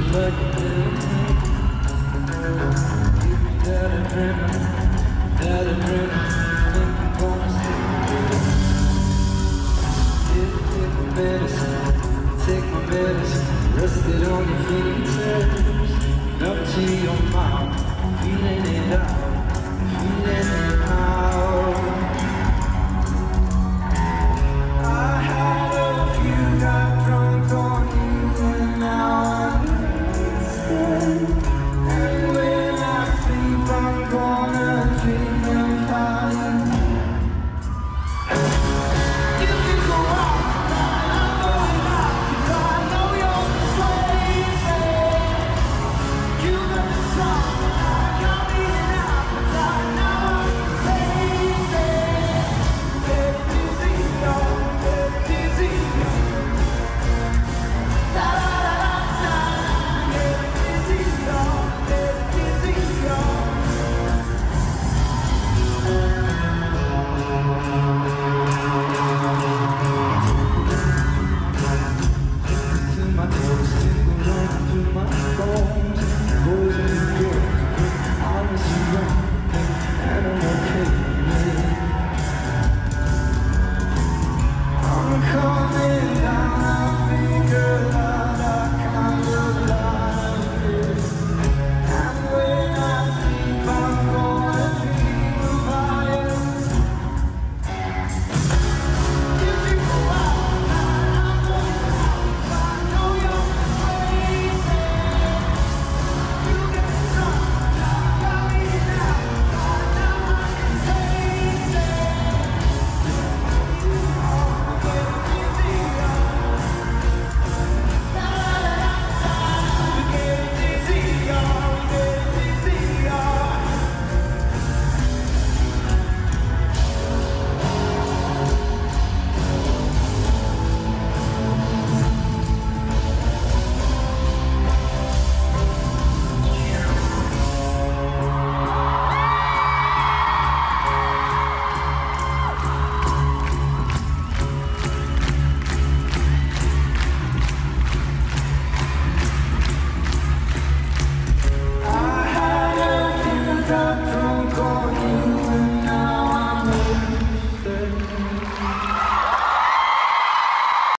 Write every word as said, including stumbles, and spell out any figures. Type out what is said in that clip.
but that adrenaline, that adrenaline, think I'm gonna stick with it. Take my medicine, take my medicine, rest it on your fingertips, up to your mouth, feeling it out, feeling it out.